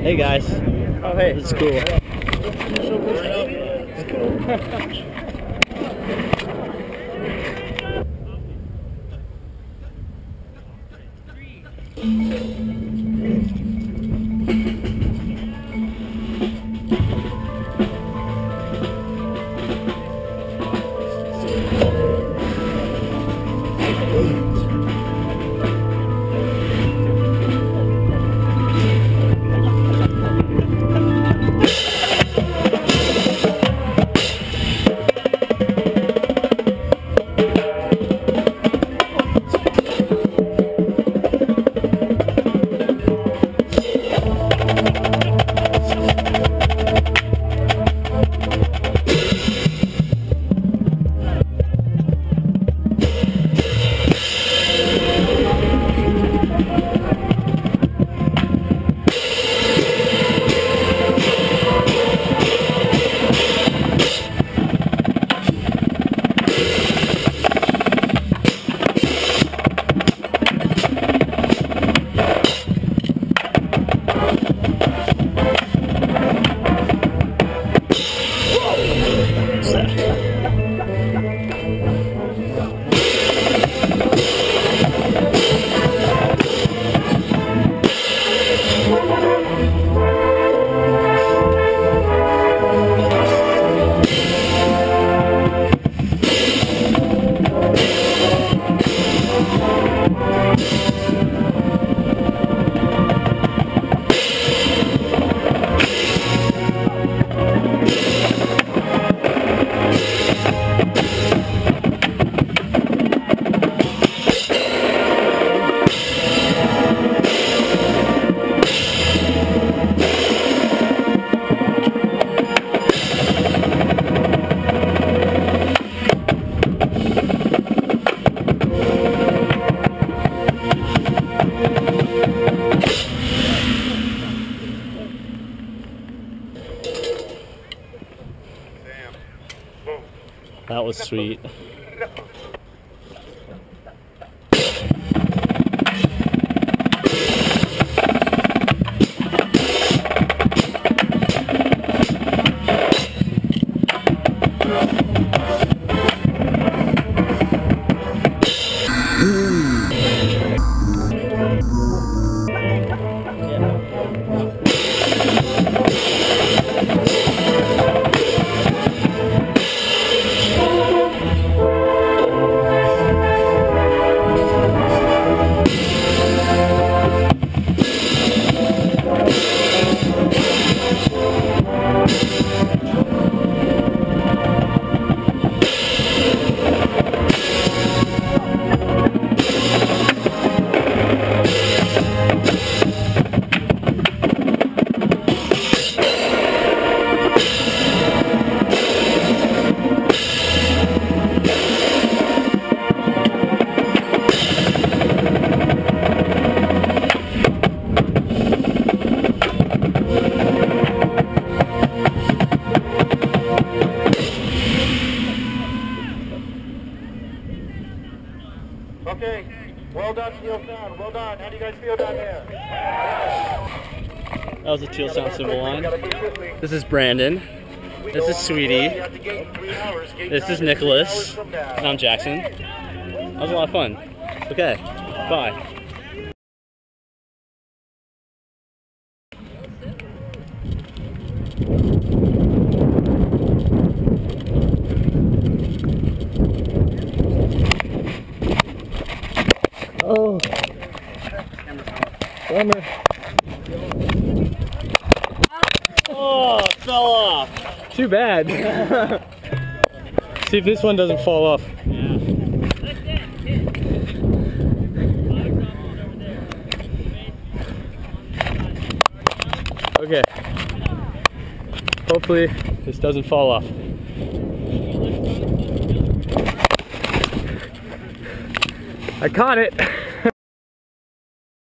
Hey guys. Oh hey. This is cool. It's cool. That was sweet. Okay, well done, Teal Sound. Well done. How do you guys feel down there? That was a Teal Sound cymbal line. This is Brandon. This is Sweetie. This is Nicholas. And I'm Jackson. That was a lot of fun. Okay, bye. Oh, bummer. Oh, it fell off. Too bad. See if this one doesn't fall off. Yeah. Okay. Hopefully this doesn't fall off. I caught it.